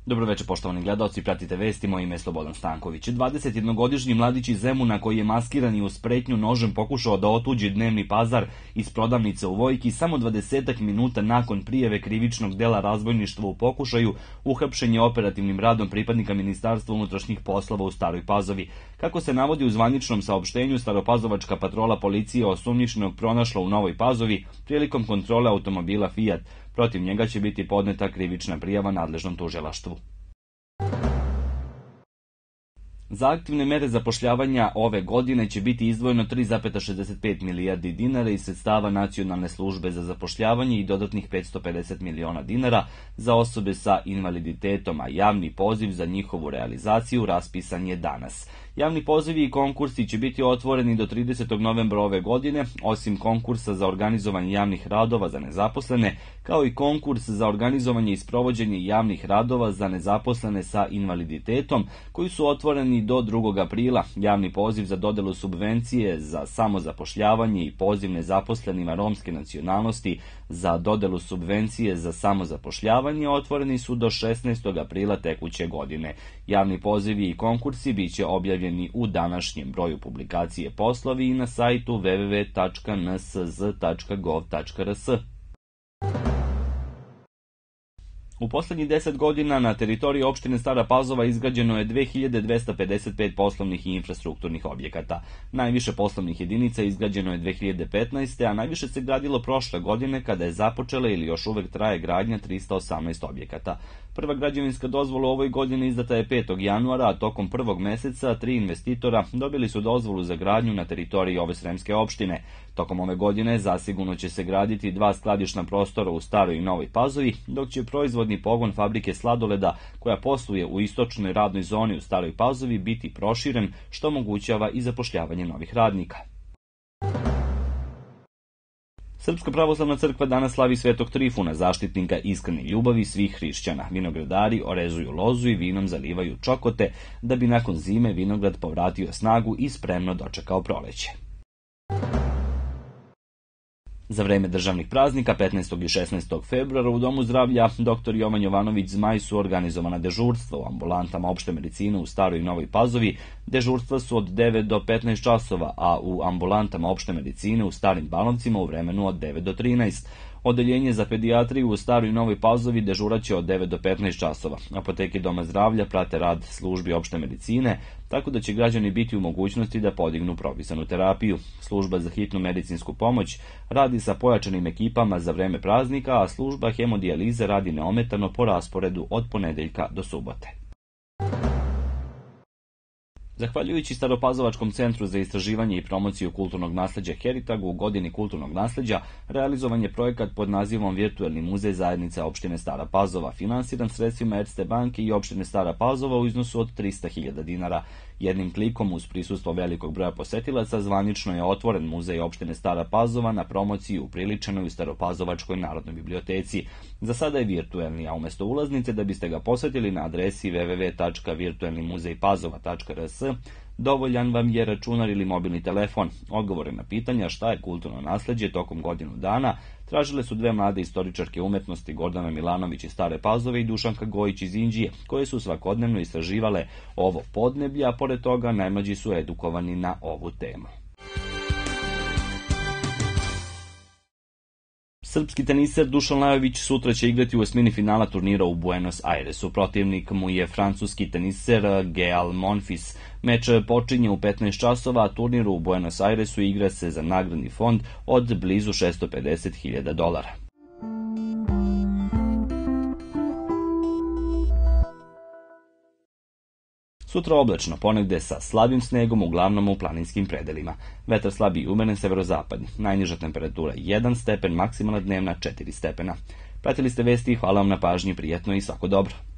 Dobroveče, poštovani gledaoci, pratite vesti, moje ime je Slobodan Stanković. 21-godišnji mladić iz Zemuna koji je maskiran i uz pretnju nožem pokušao da otuđi dnevni pazar iz prodavnice u Vojki, samo 20 minuta nakon prijave krivičnog dela razbojništva u pokušaju, uhapšen je operativnim radom pripadnika Ministarstva unutrašnjih poslova u Staroj Pazovi. Kako se navodi u zvaničnom saopštenju, staropazovačka patrola policije osumnjičenog pronašla u Novoj Pazovi prilikom kontrole automobila Fiat. Protiv njega će biti podneta krivična prijava nadležnom tužilaštvu. Za aktivne mere zapošljavanja ove godine će biti izdvojeno 3,65 milijardi dinara iz sredstava Nacionalne službe za zapošljavanje i dodatnih 550 miliona dinara za osobe sa invaliditetom, a javni poziv za njihovu realizaciju raspisan je danas. Javni pozivi i konkursi će biti otvoreni do 30. novembra ove godine, osim konkursa za organizovanje javnih radova za nezaposlene, kao i konkurs za organizovanje i sprovođenje javnih radova za nezaposlene sa invaliditetom, koji su otvoreni do 2. aprila. Javni poziv za dodelu subvencije za samozapošljavanje i poziv nezaposlenima romske nacionalnosti za dodelu subvencije za samozapošljavanje otvoreni su do 16. aprila tekuće godine. Javni pozivi i konkursi biće objavljeni u današnjem broju publikacije Poslovi i na sajtu www.nsz.gov.rs. U poslednjih 10 godina na teritoriji opštine Stara Pazova izgrađeno je 2255 poslovnih i infrastrukturnih objekata. Najviše poslovnih jedinica izgrađeno je 2015. a najviše se gradilo prošle godine kada je započela ili još uvek traje gradnja 318 objekata. Prva građevinska dozvola u ovoj godini izdata je 5. januara, a tokom prvog meseca 3 investitora dobili su dozvolu za gradnju na teritoriji ove sremske opštine. Tokom ove godine zasigurno će se graditi 2 skladišna prostora u Staroj i Novoj Pazovi, dok će proizvodni pogon fabrike sladoleda koja posluje u istočnoj radnoj zoni u Staroj Pazovi biti proširen, što omogućava i zapošljavanje novih radnika. Srpska pravoslavna crkva danas slavi Svetog Trifuna, zaštitnika iskrene ljubavi svih hrišćana. Vinogradari orezuju lozu i vinom zalivaju čokote, da bi nakon zime vinograd povratio snagu i spremno dočekao proleće. Za vreme državnih praznika 15. i 16. februara u Domu zdravlja dr. Jovan Jovanović Zmaj su organizovana dežurstva u ambulantama opšte medicine u Staroj i Novoj Pazovi. Dežurstva su od 9 do 15 časova, a u ambulantama opšte medicine u Starim Banovcima u vremenu od 9 do 13. Odeljenje za pedijatriju u Staroj i Novoj Pazovi dežuraće od 9 do 15 časova. Apoteke Doma zdravlja prate rad službi opšte medicine, tako da će građani biti u mogućnosti da podignu propisanu terapiju. Služba za hitnu medicinsku pomoć radi sa pojačanim ekipama za vreme praznika, a služba hemodijalize radi neometano po rasporedu od ponedeljka do subote. Zahvaljujući Staropazovačkom centru za istraživanje i promociju kulturnog nasleđa Heritage u godini kulturnog nasleđa realizovan je projekat pod nazivom Virtuelni muzej zajednice opštine Stara Pazova, finansiran sredstvima Erste banke i opštine Stara Pazova u iznosu od 300.000 dinara. Jednim klikom uz prisustvo velikog broja posetilaca zvanično je otvoren muzej opštine Stara Pazova na promociji upriličenoj u Staropazovačkoj narodnoj biblioteci. Za sada je virtuelni, a umesto ulaznice da biste ga posetili na adresi www.virtuelnimuzejpazova.rs dovoljan vam je računar ili mobilni telefon. Odgovore na pitanja šta je kulturno nasleđe tokom godinu dana tražile su 2 mlade istoričarke umetnosti, Gordana Milanović iz Stare Pazove i Dušanka Gojić iz Inđije, koje su svakodnevno istraživale ovo podneblje, a pored toga najmlađi su edukovani na ovu temu. Srpski teniser Dušan Lajović sutra će igrati u osmini finala turnira u Buenos Airesu. Protivnik mu je francuski teniser Gael Monfils. Meč počinje u 15 časova, a turnir u Buenos Airesu igra se za nagradni fond od blizu $650.000. Sutra oblačno, ponegde sa slabim snegom, uglavnom u planinskim predelima. Vetar slabiji i umeren severozapadni. Najniža temperatura 1 stepen, maksimalna dnevna 4 stepena. Pratili ste vesti, hvala vam na pažnji, prijetno i svako dobro.